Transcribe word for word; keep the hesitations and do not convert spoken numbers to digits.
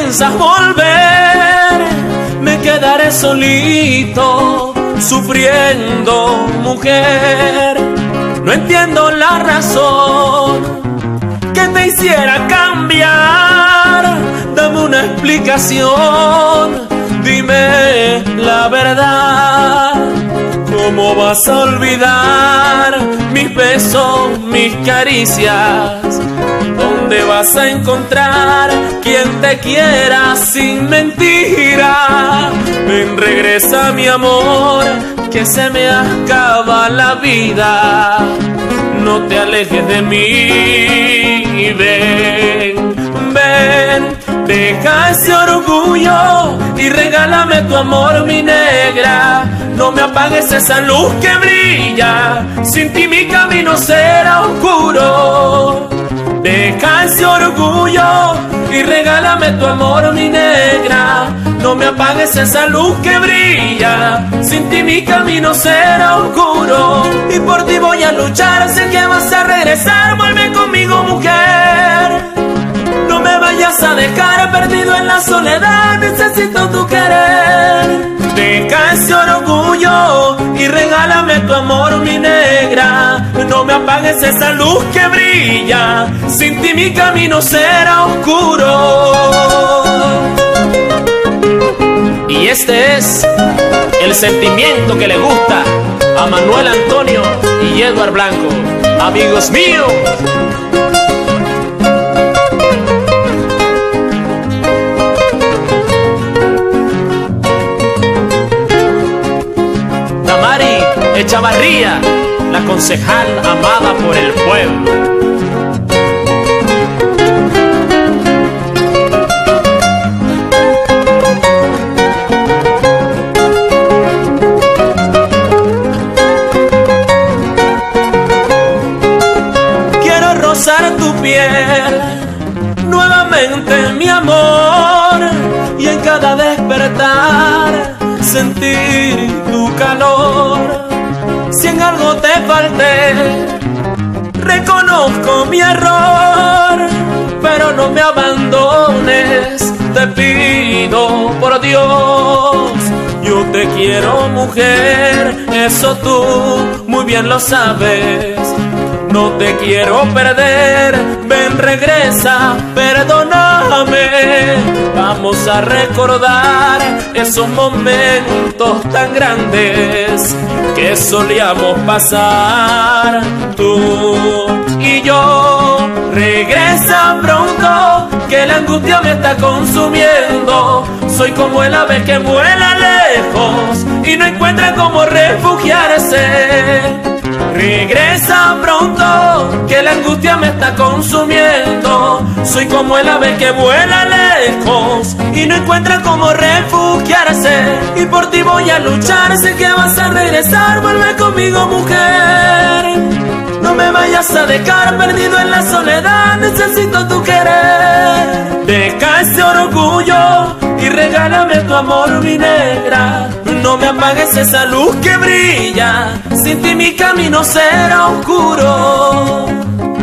piensas volver, me quedaré solito, sufriendo, mujer. No entiendo la razón que te hiciera cambiar. Dame una explicación, dime la verdad. ¿Cómo vas a olvidar mis besos, mis caricias? ¿Dónde vas a encontrar quien te quiera sin mentira? Ven, regresa mi amor, que se me acaba la vida. No te alejes de mí, ven, ven. Deja ese orgullo y regálame tu amor, mi negra. No me apagues esa luz que brilla, sin ti mi camino será oscuro. Deja ese orgullo y regálame tu amor, mi negra. No me apagues esa luz que brilla, sin ti mi camino será oscuro. Y por ti voy a luchar, sé que vas a regresar. Vuelve conmigo, mujer. No me vayas a dejar perdido en la soledad, necesito tu querer. Deja ese orgullo y regálame tu amor, mi negra. No me apagues esa luz que brilla, sin ti mi camino será oscuro. Y este es el sentimiento que le gusta a Manuel Antonio y Edward Blanco. Amigos míos, Echavarría, la concejal amada por el pueblo. Quiero rozar tu piel nuevamente, mi amor, y en cada despertar sentir tu calor. Si en algo te falté, reconozco mi error, pero no me abandones, te pido por Dios. Yo te quiero, mujer, eso tú muy bien lo sabes. No te quiero perder, ven, regresa, perdóname. Vamos a recordar esos momentos tan grandes que solíamos pasar, tú y yo. Regresa pronto, que la angustia me está consumiendo. Soy como el ave que vuela lejos y no encuentra cómo refugiarse. Regresa pronto, que la angustia me está consumiendo. Soy como el ave que vuela lejos y no encuentra cómo refugiarse. Y por ti voy a luchar, sé que vas a regresar. Vuelve conmigo, mujer. No me vayas a dejar perdido en la soledad, necesito tu querer. Deja ese orgullo y regálame tu amor, mi negra. No me apagues esa luz que brilla, sin ti mi camino será oscuro.